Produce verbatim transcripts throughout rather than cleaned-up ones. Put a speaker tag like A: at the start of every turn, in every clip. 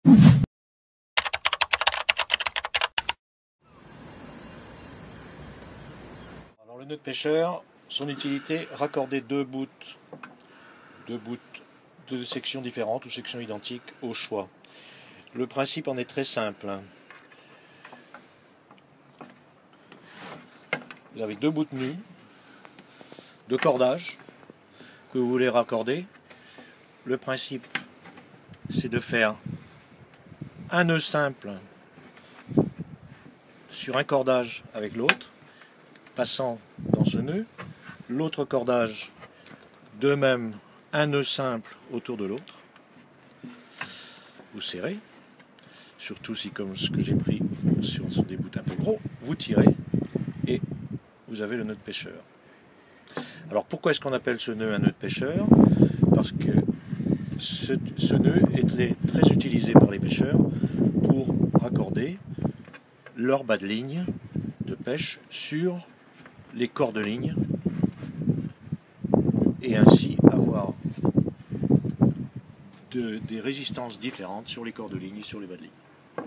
A: Alors le nœud de pêcheur, son utilité, raccorder deux bouts, deux bouts de sections différentes ou sections identiques au choix. Le principe en est très simple. Vous avez deux bouts nus, deux cordages que vous voulez raccorder. Le principe, c'est de faire un nœud simple sur un cordage avec l'autre, passant dans ce nœud, l'autre cordage, de même un nœud simple autour de l'autre. Vous serrez, surtout si comme ce que j'ai pris sur des bouts un peu gros, vous tirez et vous avez le nœud de pêcheur. Alors pourquoi est-ce qu'on appelle ce nœud un nœud de pêcheur? Parce que ce, ce nœud est très, très utilisé par les pêcheurs pour raccorder leur bas de ligne de pêche sur les corps de ligne et ainsi avoir de, des résistances différentes sur les corps de ligne et sur les bas de ligne.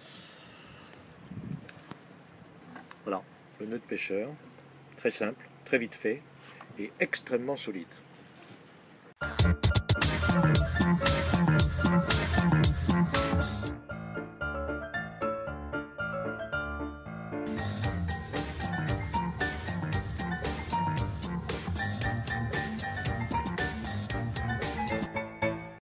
A: Voilà, le nœud de pêcheur, très simple, très vite fait et extrêmement solide.